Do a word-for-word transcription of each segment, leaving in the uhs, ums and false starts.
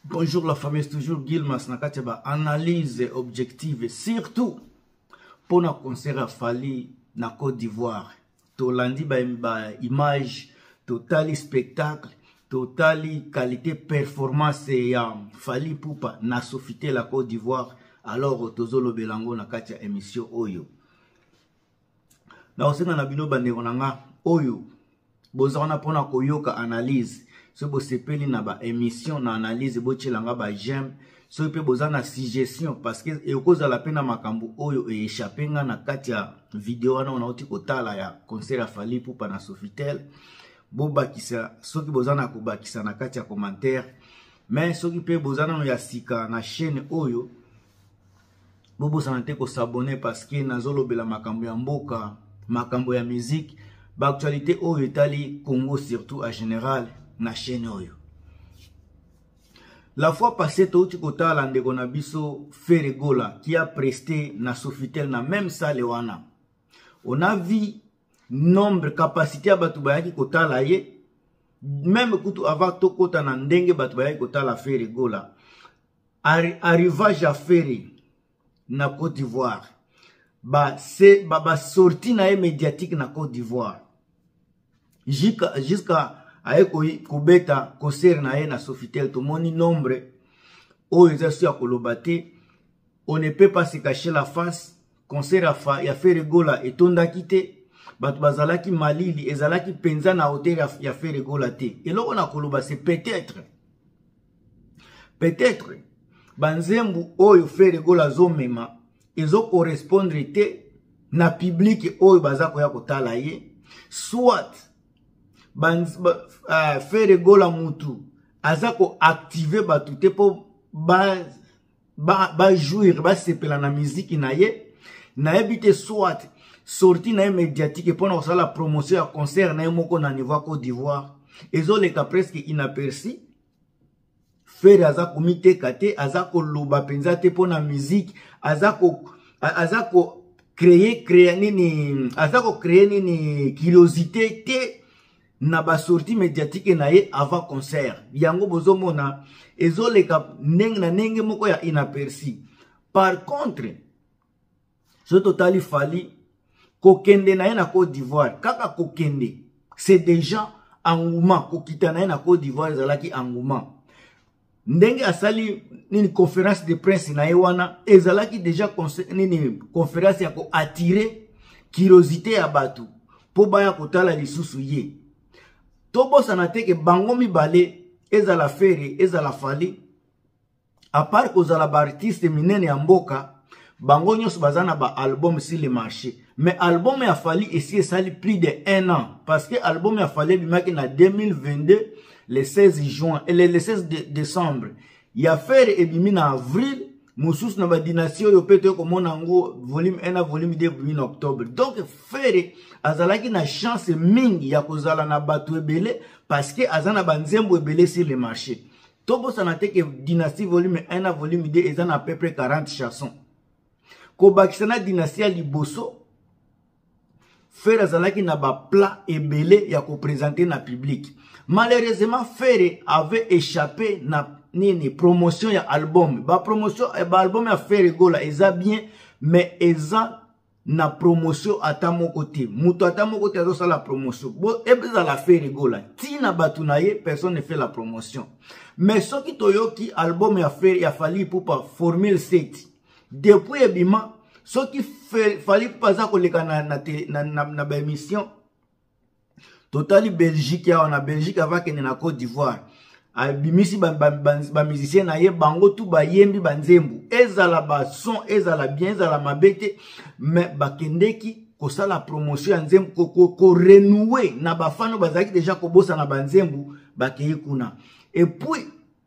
Bonjour la famille, c'est toujours Gilmas Nakatiaba. Analyse objective, surtout pour nos concert à Fali na Côte d'Ivoire. Tolandi ba, ba image, totali spectacle, totali qualité performance ya Fali Poupa na Sofité la Côte d'Ivoire. Alors tozolo belango na katia émission oyo. Na osena na bino bandeko nanga oyo. Bozana pona koyoka analyse. Si vous sepeli na ba émission na analyse boche langa ba j'aime so pe bozana suggestion parce que e koza la pena makambu oyo e échappé nga na kati ya vidéo na onauti kotala ya concert Fali Poupa na Sofitel bo bakisa soki bozana ko bakisa na kati ya commentaire mais soki pe bozana no ya sika na chaîne oyo bo bozana te ko s'abonner parce que nazolo bela makambu ya mboka makambu ya musique ba actualité oyo etali Congo surtout en général na chaîne oyo. La fois passée, tout kota la ndeko na biso Ferregola qui a presté na Sofitel na même salle wana. On a vu nombre capacité à batu bayaki kota la ye même kutu avant to kota na ndenge batu bayaki kota la Ferregola. Arri arrivage à Ferre na Côte d'Ivoire. Ba c'est ba, ba sorti na médiatique na Côte d'Ivoire. Jusqu'à jusqu'à aeko kubeta concert na ye na Sofitel to moni nombre oyo ezasu ya kolobate on ne peut pas se cacher la face concert ya, ya Ferregola etondaki te batu bazalaki malili ezalaki penza na hotel ya, ya Ferregola te eloko na koloba c'est peut-être peut-être banzembu oyo Ferregola zomema ezo correspondre te na public oyo bazako ya kotala ye soit Ban, uh, Ferregola mutu azako activer batu te po ba ba, ba jouir ba sepela na musique na ye na ebite soit sorti na médiatique pour na la promotion ya concert na moko na niveau Côte d'Ivoire ezo leka presque inaperçu Ferre azako miteka te azako loba penza te po na musique azako azako créer créer nini azako créer nini curiosité te na ba sortie médiatique na ye avant concert yango bozomona ezoleka ndenge na ndenge moko ya inaperçu. Par contre ce totali Fali kokende na ye na Côte d'Ivoire kaka kokende c'est déjà engouement kokita na ye na Côte d'Ivoire ezalaki engouement ndenge asali nini conférence de presse na ye wana ezalaki déjà nini conférence ya ko attirer curiosité ya batu po baya kotala lisusu ye. Tobo sanateke bango mibale ezala Ferre ezala Fali à part kozala ba artiste minene ya mboka bango nyos bazana ba album sur le marché mais album ya Fali ici esali plus de un an parce que album ya Fali bimaki na deux mille vingt-deux le seize juin et le seize décembre ya Ferre ebimi na avril mususu na ba dynastie yo peto ko monango volume un à volume deux en octobre. Donc Ferre azalaki na chance mingi ya kozala na batu ebele parce que azana banzembo ebele sur le marché. Tobo sanate que dynastie volume un à volume deux ezana à peu près quarante chansons. Ko bakisana dynastie liboso Ferre azalaki na ba plat ebele ya ko présenter na public. Malheureusement Ferre avait échappé na nini promotion ya album ba promotion e ba album ya Ferregola eza bien mais eza na promotion ata moko te muto ata moko te azo sala promotion bo ebeza la Ferregola tina batu na ye personne ne fait la promotion mais soki toyoki album ya Ferre ya Fali Poupa formule sept depuis ebima soki Fali Poupa za koleka na na na, na, na ba émission totali Belgique ya na Belgique avant que na Côte d'Ivoire bimisi ba, ba, ba, ba musicien na ye bango tu ba yembi banzembu ezala ba son ezala bien ezala mabete mais bakendeki kosala promotion ya nzembu ko, ko, ko renouer na bafano bazaki déjà kobosa na banzembu bakeye kuna et puis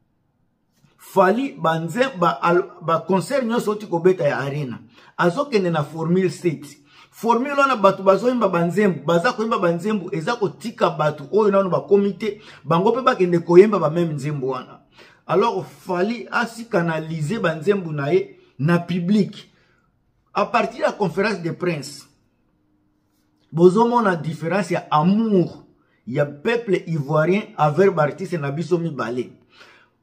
Fali banzembu ba, ba concert nyoso ti kobeta ya arena azokende na formule sept formule wana batu bazoyimba banzembu baza koyimba banzembu eza kotika batu oyo nano ba comité bango pe bakende koyemba ba même nzembu wana. Alors Fali asi canaliser banzembu na ye na public à partir de la conférence de presse bozomona différence ya amour ya peuple ivoirien envers artiste na biso mibale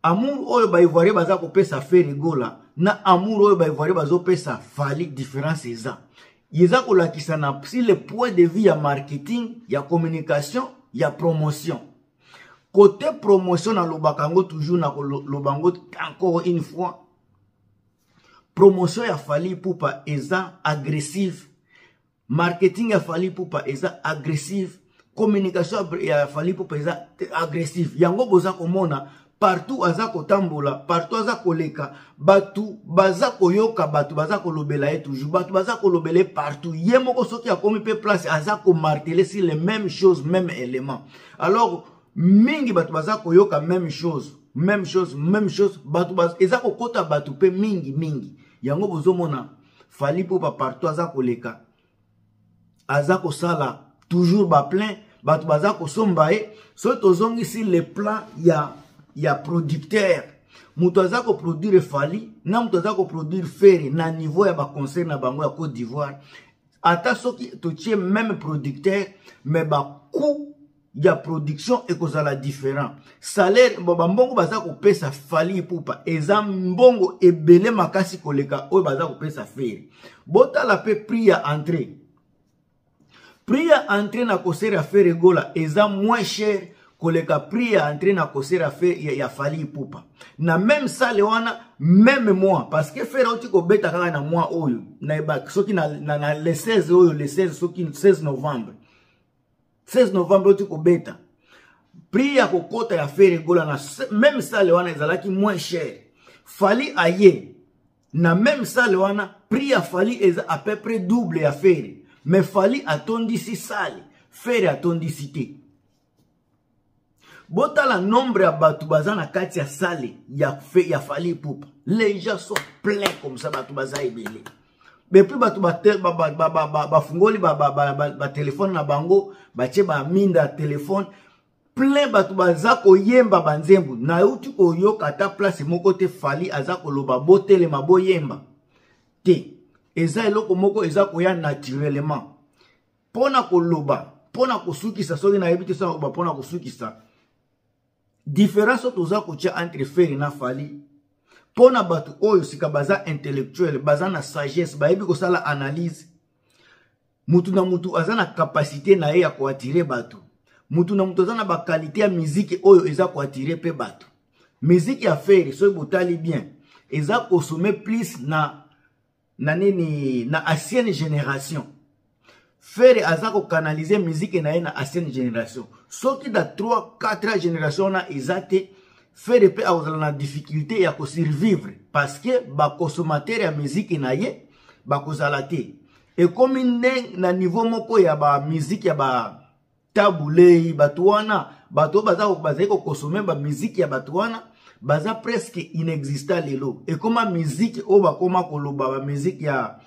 amour oyo ba ivoirien baza ko pesa Ferregola na amour oyo ba ivoirien bazo pesa Fally différence eza yeza ko lakisa na si le point de vue ya marketing ya communication ya promotion côté promotion na lobakango toujours na lobango encore une fois promotion ya Fally Ipupa eza agressive marketing ya Fally Ipupa eza agressive communication ya Fally Ipupa eza agressive yango boza komona partout aza kotambola partout aza koleka batu baza koyoka batu baza kolobela ye toujours batu baza kolobele partout ye moko soki akomi pe place aza ko marteler sur les mêmes choses même éléments alors mingi batu baza koyoka même chose même chose même chose batu baza eza kokota batu pe mingi mingi yango bozomona Fally Ipupa partout aza koleka aza kosala toujours ba plein batu baza kosomba ye so tozongi si le plan ya ya producteur mutu aza ko produire Fally na mutu aza ko produire Ferry na niveau ya ba concert na bango ya Côte d'Ivoire ata soki totie même producteur mais ba coût ya production ekozala différent salaire ba mbongo baza ko pesa Fally Ipupa eza mbongo ebele makasi koleka oyo baza ko pesa Ferry botala pe prix ya entrée prix ya entrée na concert ya Ferregola eza moins cher koleka prix ya entrée na concert ya Ferry ya Fally Ipupa na même salle wana même mois parce que Ferry oti ko beta kaka na mois oyo na ba soki na, na, na le seize oyo le seize soki seize novembre seize novembre oti ko beta prix ya kokota ya Ferregola na même salle wana ezalaki moins cher Fally aye na même salle wana prix ya Fally eza à peu près double ya Ferry mais Fally atondisi salle Ferry atondisi te botala nombre ya batu baza na kati ya salle ya fe ya Fally Ipupa les gens sont pleins comme ça batu baza ebele mais puis batu ba ba ba ba ba fungoli ba ba ba téléphone na bango batie ba minda téléphone plein batu baza koyemba banzembu na uti koyoka ta place moko te Fally aza koloba botele maboyemba te eza eloko moko eza koya naturellement pona koloba pona kosukisa soki na yebite sa ba pona kosukisa différence toza kotia entre Ferry na Fally pona batu oyo sika baza intellectuel baza na sagesse bayebi kosala analyse mutu na mutu aza na capacité na ye ya koatire batu mutu na mutu aza na ba qualité ya musique oyo eza koatire pe batu musique ya Ferry so botali bien eza consommer plus na na nini na ancienne génération Ferry aza ko canaliser musique na ye na ancienne génération soki da trois quatre génération na ezate Ferry pe azala na difficulté ya ko survivre parce que ba consommateur ya musique na ye ba kozala te et comme na niveau moko ya ba musique ya ba tabulei batu wana bato baza baza ko consommer ba musique ya batu wana baza presque inexistant lelo et comme musique o ba koma koloba ba musique ya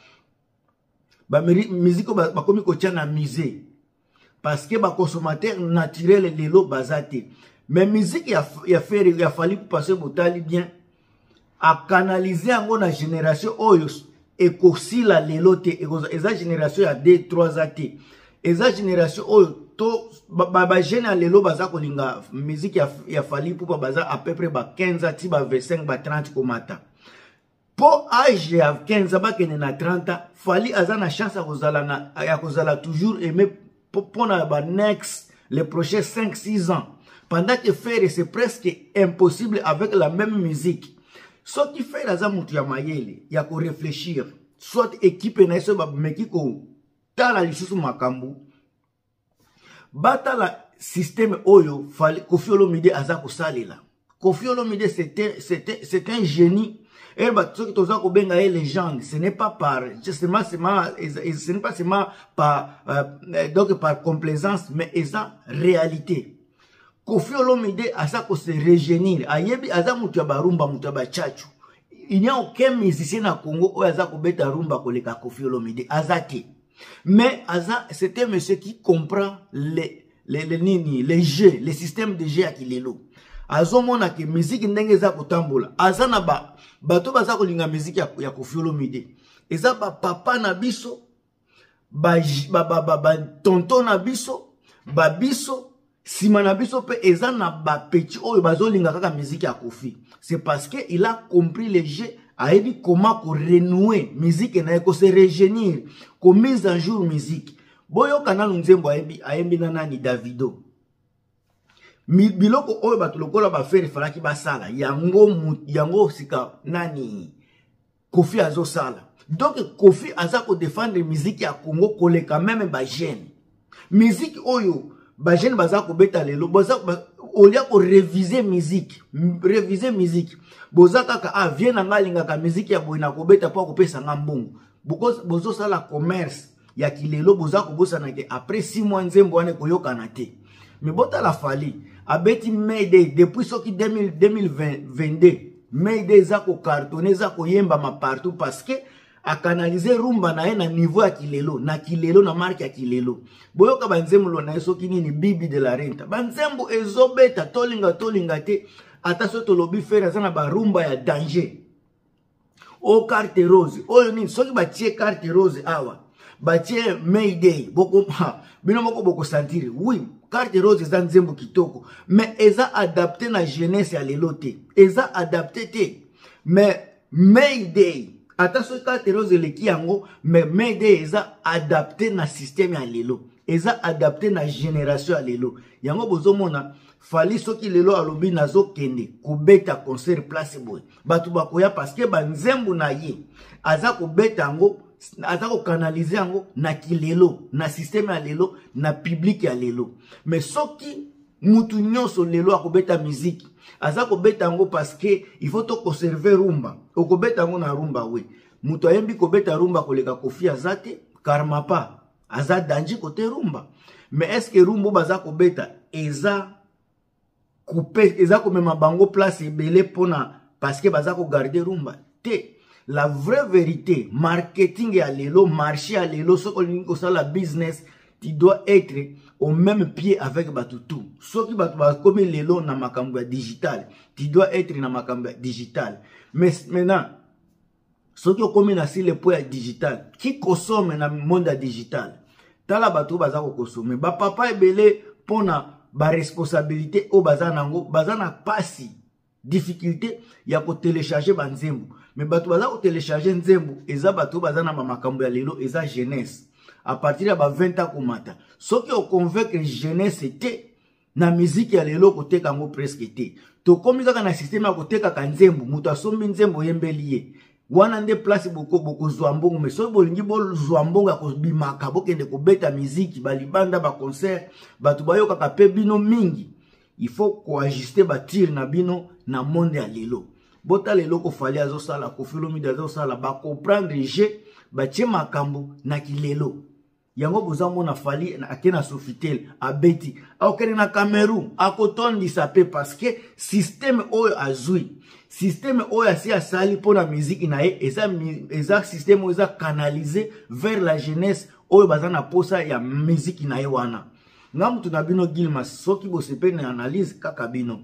ba musique ba komi ko tia na musée parce que ba consommateur naturel lelo bazate mais musique ya ya Ferry ya Fally passer botali bien a canaliser yango na génération oyo ekosila lelo te eza génération ya deux trois ate eza génération oyo to ba ba jeune lelo baza kolinga musique ya ya Fally Ipupa baza à peu près ba quinze ati ba vingt-cinq ba trente komata po âge ya quinze ba kene na trente Fally aza na chance ya kozala na ya kozala toujours aimer pour ba next les prochains cinq six ans pendant que Ferry c'est presque impossible avec la même musique soit qui fait aza mutu ya mayele ya ko réfléchir soit équipe na so ba meki ko tala lisusu makambu batala système oyo Fally Koffi Olomide aza ko salela Koffi Olomide c'était c'était c'est un génie et bah ceux qui toza ko benga les légende ce n'est pas par justement ce n'est pas seulement par euh, donc par complaisance mais eza réalité Koffi Olomide aza ko se régénir ayebi aza mutu ya barumba mutu ya bachachu il n'y a aucun musicien na Congo oyo aza ko beta rumba koleka Koffi Olomide azaki mais aza c'était monsieur qui comprend les les les nini les jeux les systèmes de jeux akilelo azomona ke musique ndenge za kotambola azana ba bato baza kolinga musique ya, ya Koffi Olomide eza ba papa na biso ba ba ba, ba, ba tonton na biso ba biso sima na biso pe eza na ba petit oyo bazolinga kaka musique ya Kofi. C'est parce que il a compris le jeu, a dit comment ko renouer musique na ko se régénérer, ko mise en jour musique. Boyo kanal nzembo ayebi ayembi na nani Davido. Mi biloko oyo bato lokola ba faire falaki ba sala yango yango sika nani Kofi azo sala. Donc Kofi aza ko défendre musique ya Congo koleka même ba jeune. Musique oyo ba jeune baza ko beta lelo baza olia ko réviser musique, réviser musique. Boza kaka a vient na ngalinga ka musique ya boina ko beta pa ko pesa ngambongo. Because bozo sala commerce ya kilelo boza ko bosa na ke après six mois nzembo wane ko yokana te. Mais bota la fali abeti Mayday depuis soki deux mille vingt-deux. Mayday za ko cartonner za ko yemba ma partout parce que a canaliser rumba na na niveau ya kilelo na kilelo na marque ya kilelo. Boyoka banzembo lo na soki nini bibi de la renta. Banzembo ezobeta tolinga tolinga te ata soto lobi fera sana ba rumba ya danger. O carte rose. Oyo nini soki ba tie carte rose awa. Ba tie Mayday boko ha bino moko boko sentir. Oui, carte rose za nzembo kitoko, mais eza adapté na jeunesse ya lelo te. Eza adapté te. Mais Mayday attention carte rose leki yango, mais Mayday eza adapté na système ya lelo. Eza adapté na génération ya lelo. Yango bozomona fali soki lelo alobi nazo kende kubeta concert place boy. Batu bakoya parce que banzembo na ye aza kubeta yango, aza ko canaliser yango na kilelo, na système ya lelo, na public ya lelo. Mais soki mutu nyonso lelo akobeta musique aza kobeta yango parce que il faut to conserver rumba. Okobeta yango na rumba we. Mutu ayembi kobeta rumba koleka Kofi azate karma pa. Aza danji kote rumba. Mais est-ce que rumba baza kobeta eza couper eza ko mema bango place ebele pona parce que baza ko garder rumba te. La vraie vérité, marketing à l'élo, marché à l'élo, ce qu'on ça la business, tu dois être au même pied avec Batutu. Ce qui va comme l'élo na makamba digital, tu dois être na makamba digital. Mais maintenant, ce qui est comme na si le point digital, qui consomme na monde digital, tala batu baza ko consommer. Ba papa ebele pona ba responsabilité au bazanango, bazana pasi. Difficulté ya ko télécharger banzembo. Mais bato baza ko télécharger nzembo eza bato baza na makambo ya lelo eza jeunesse à partir ya ba vingt ans komata. Soki o convaincre jeunesse te na musique ya lelo ko teka ngo presque te. To komisa ka na système ya ko teka ka nzembo muto asombi nzembo yembeli ye. Wana nde place boko boko zwambongo mais soki bolingi bo zwambongo ko bimaka bokende ko beta musique balibanda ba concert bato bayoka ka pe bino mingi. Il faut coajuster ba tir na bino na monde ya lelo. Bota lelo ko fali azo sala ko filomi azo sala ba comprendre je ba tie makambo na kilelo. Yango bozambo na fali na akena Sofitel abeti. Akena na Cameroun akotondi sape parce que système oyo azui. Système oyo asi asali pona musique na ye eza eza système oyo eza canalisé vers la jeunesse oyo bazana posa ya musique na ye wana. Ngamu tunabino Gilmas soki bo sepe na analyse kaka bino.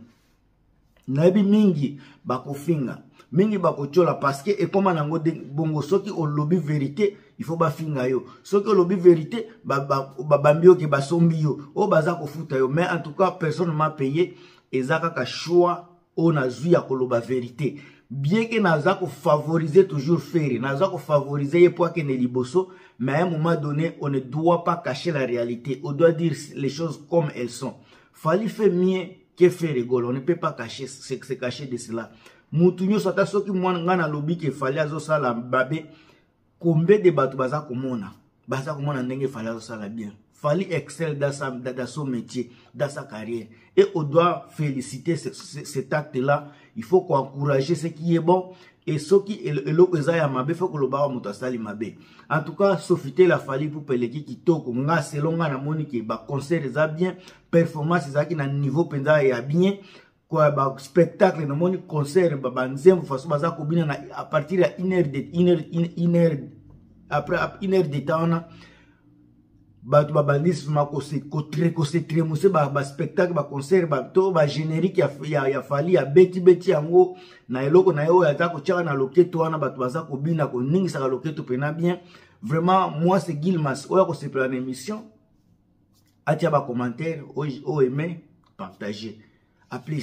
Naebi mingi bakofinga, mingi bakochola parce que et comme nango bongo soki o lobby vérité, il faut ba finga yo. Soki o lobby vérité, ba ba bambio ke basombi yo, o baza ko futa yo, mais en tout cas personne m'a payé ezaka ka choix o na zuya ko loba vérité. Bien que naza ko favoriser toujours faire, naza ko favoriser ye pour que ne liboso, mais à un moment donné, on ne doit pas cacher la réalité, on doit dire les choses comme elles sont. Fallait faire mieux que faire rigolo, on ne peut pas cacher, se cacher de cela. Moutounyo sata soki mwana ngana lobi ke fallait azo sala babe, combien de bateaux baza komona, baza komona ndenge fallait azo sala bien. Fallait exceller dans, sa, dans son métier, dans sa carrière. Et on doit féliciter ce, ce, cet acte-là. Il faut encourager ce qui est bon. Et ce qui est le ya mabe, il faut que le bar mutasali mabe. En tout cas, Sofitel a fallu pour peleki qui toko. Nga selon nga na moni ki ba concert za bien, performance za ki na niveau penza ya bien. Quoi ba spectacle na moni concert ba banzembo façon baza ko bina na à partir ya une heure de une heure une heure après une heure de temps na ba bandis mako se kotre ko se tremuse ba ba spectacle ba concert ba to ba générique ya ya, ya fali ya beti beti yango na eloko na yo ya ta ko tchaka na loketo wana ba baza ko bina ko ningi sa loketo pena bien. Vraiment moi c'est Gilmas oya ko se plan émission atia ba commentaire, o aimer, partager. A plus.